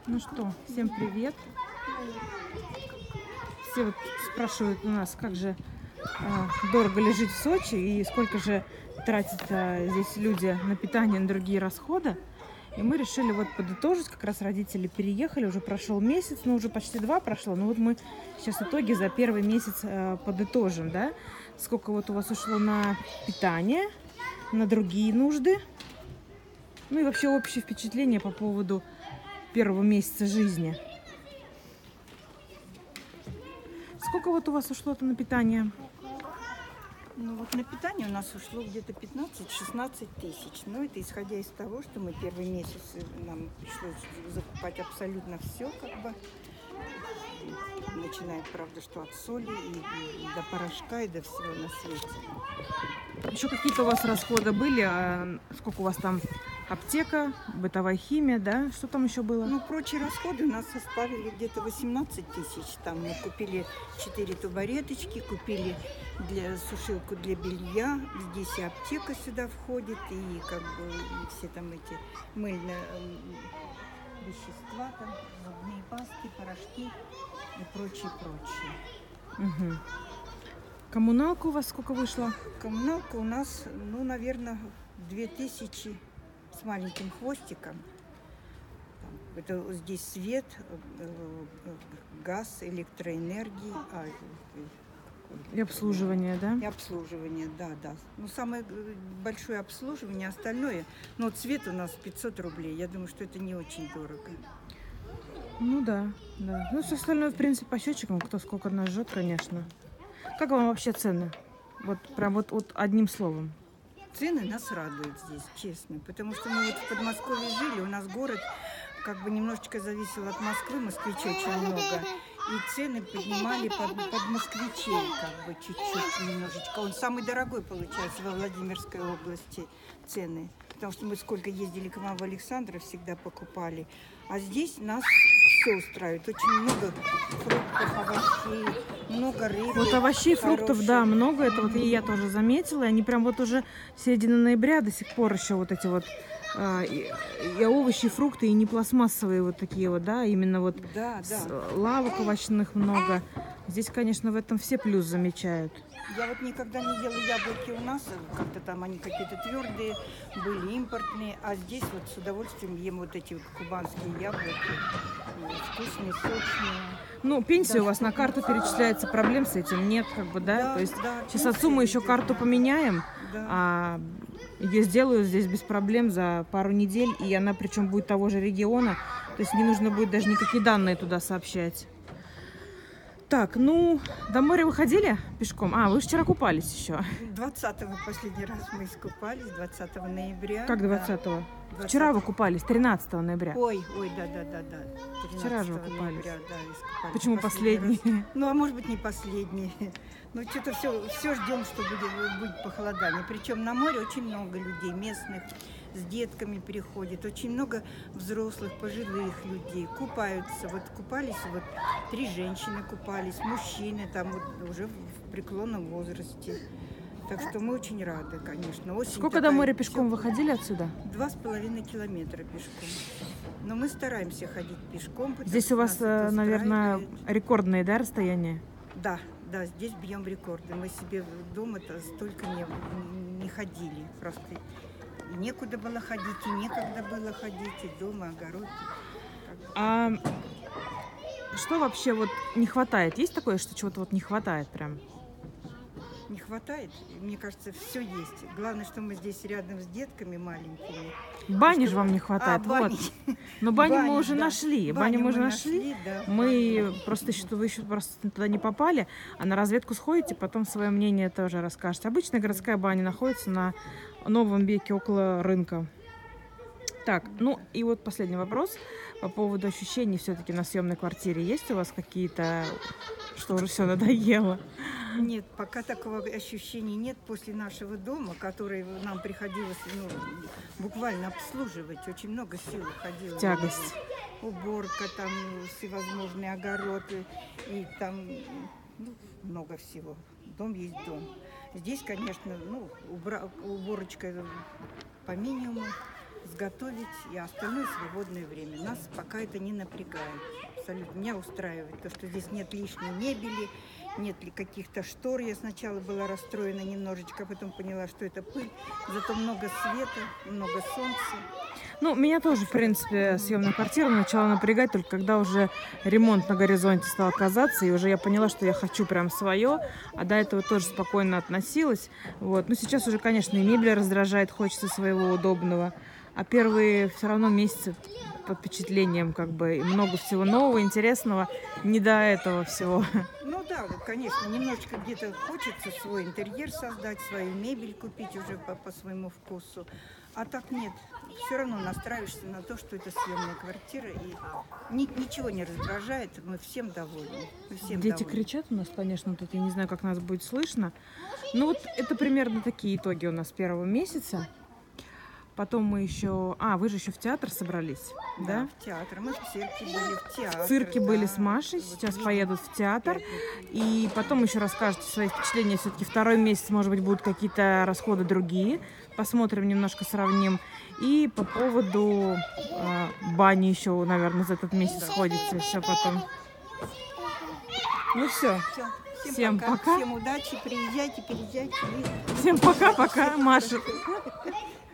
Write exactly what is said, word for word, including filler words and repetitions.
Ну что, всем привет. Все вот спрашивают у нас, как же а, дорого ли жить в Сочи и сколько же тратят а, здесь люди на питание, на другие расходы. И мы решили вот подытожить, как раз родители переехали, уже прошел месяц, ну уже почти два прошло, но вот мы сейчас итоги за первый месяц а, подытожим, да, сколько вот у вас ушло на питание, на другие нужды, ну и вообще общее впечатление по поводу первого месяца жизни. Сколько вот у вас ушло-то на питание? Ну вот на питание у нас ушло где-то пятнадцать-шестнадцать тысяч. Но это исходя из того, что мы первый месяц, нам пришлось закупать абсолютно все, как бы. Начиная, правда, что от соли и, и до порошка, и до всего на свете. Еще какие-то у вас расходы были? А сколько у вас там? Аптека, бытовая химия, да? Что там еще было? Ну, прочие расходы у нас составили где-то восемнадцать тысяч. Там мы купили четыре табуреточки, купили для, сушилку для белья. Здесь и аптека сюда входит, и как бы и все там эти мыльные вещества, там, зубные пасты, порошки и прочее, прочее. Угу. Коммуналка у вас сколько вышла? Коммуналка у нас, ну, наверное, две тысячи с маленьким хвостиком. Это здесь свет, газ, электроэнергия. А, и обслуживание, да? И обслуживание, да, да. Ну, самое большое обслуживание, остальное. Ну, вот свет у нас пятьсот рублей. Я думаю, что это не очень дорого. Ну да, да. Ну, все остальное, в принципе, по счетчикам, кто сколько нас жжет, конечно. Как вам вообще цены? Вот прям вот, вот одним словом. Цены нас радуют здесь, честно. Потому что мы вот в Подмосковье жили, у нас город как бы немножечко зависел от Москвы, москвичей очень много. И цены поднимали под, под москвичей, как бы чуть-чуть немножечко. Он самый дорогой, получается, во Владимирской области цены. Потому что мы сколько ездили к вам в Александров, всегда покупали. А здесь нас все устраивает. Очень много фруктов, овощей, много рыбы. Вот овощей, фруктов, хороших. да, много. Это вот и я тоже заметила. И они прям вот уже середина ноября до сих пор еще вот эти вот а, и, и овощи, фрукты, и не пластмассовые вот такие вот, да, именно вот Да, да. лавок овощных много. Здесь, конечно, в этом все плюс замечают. Я вот никогда не ела яблоки у нас, как-то там они какие-то твердые, были импортные, а здесь вот с удовольствием ем вот эти вот кубанские яблоки, вкусные, сочные. Ну, пенсия Да, у вас на карту перечисляется, проблем с этим нет, как бы, да? Да, То есть да, сейчас пенсия отцу мы еще идет, карту да. поменяем, Да. а ее сделают здесь без проблем за пару недель, и она причем будет того же региона, то есть не нужно будет даже никакие данные туда сообщать. Так, ну, до моря выходили пешком? А, вы вчера купались еще. двадцатого последний раз мы искупались, двадцатого ноября. Как да. двадцатого? двадцатого. Вчера вы купались, тринадцатого ноября. Ой, ой, да, да, да, да. Вчера же вы тринадцатого купались. ноября, да, искупались. Почему последний? Раз. Ну, а может быть, не последний. Ну, что-то все, все ждем, что будет, будет похолодание. Причем на море очень много людей местных, с детками приходит, очень много взрослых, пожилых людей купаются. Вот купались, вот три женщины купались, мужчины там вот уже в преклонном возрасте. Так что мы очень рады, конечно. Осень Сколько такая, до моря пешком всё- выходили отсюда? Два с половиной километра пешком. Но мы стараемся ходить пешком. потому Здесь что у вас, нас это наверное, устраивает. рекордные, да, расстояния? Да, да, здесь бьем рекорды. Мы себе дома-то столько не, не ходили. Просто и некуда было ходить, и некогда было ходить, и дома, огород. А что вообще вот не хватает? Есть такое, что чего-то вот не хватает прям? Не хватает. Мне кажется, все есть. Главное, что мы здесь рядом с детками маленькими. Бани Что- же вам не хватает, А, бани. вот. Но баню мы Бани, уже да. нашли. Баню Баню мы уже мы нашли. нашли, да. Мы просто еще, вы еще просто туда не попали, а на разведку сходите, потом свое мнение тоже расскажете. Обычная городская баня находится на Новом Веке около рынка. Так, ну и вот последний вопрос по поводу ощущений все-таки на съемной квартире. Есть у вас какие-то, что уже все надоело? Нет, пока такого ощущения нет после нашего дома, который нам приходилось ну, буквально обслуживать. Очень много сил уходило. Тягость. Уборка, там всевозможные огороды и там ну, много всего. Дом есть дом. Здесь, конечно, ну, убра... уборочка по минимуму. С готовить и остальное свободное время. Нас пока это не напрягает. Абсолютно меня устраивает то, что здесь нет лишней мебели, нет ли каких-то штор. Я сначала была расстроена немножечко, а потом поняла, что это пыль. Зато много света, много солнца. Ну, меня тоже, в принципе, съемная квартира начала напрягать, только когда уже ремонт на горизонте стал казаться, и уже я поняла, что я хочу прям свое, а до этого тоже спокойно относилась. Вот. Но сейчас уже, конечно, и мебель раздражает, хочется своего удобного. А первые все равно месяцы под впечатлением, как бы, и много всего нового, интересного, не до этого всего. Ну да, вот, конечно, немножечко где-то хочется свой интерьер создать, свою мебель купить уже по, по своему вкусу. А так нет, все равно настраиваешься на то, что это съемная квартира, и ни, ничего не раздражает, мы всем довольны. Мы всем Дети довольны. кричат у нас, конечно, тут я не знаю, как нас будет слышно. Ну вот это примерно такие итоги у нас первого месяца. Потом мы еще... А, вы же еще в театр собрались, да? Да, в театр. Мы в цирке были, в театре. В цирке да. были с Машей, Вот сейчас видим. поедут в театр. Пятницу. И потом еще расскажете свои впечатления. Все-таки второй месяц, может быть, будут какие-то расходы другие. Посмотрим, немножко сравним. И по поводу э, бани еще, наверное, за этот месяц сходите. Все потом. Ну все. Всё. Всем, Всем пока. пока. Всем удачи, приезжайте, переезжайте. Всем пока-пока, Маша.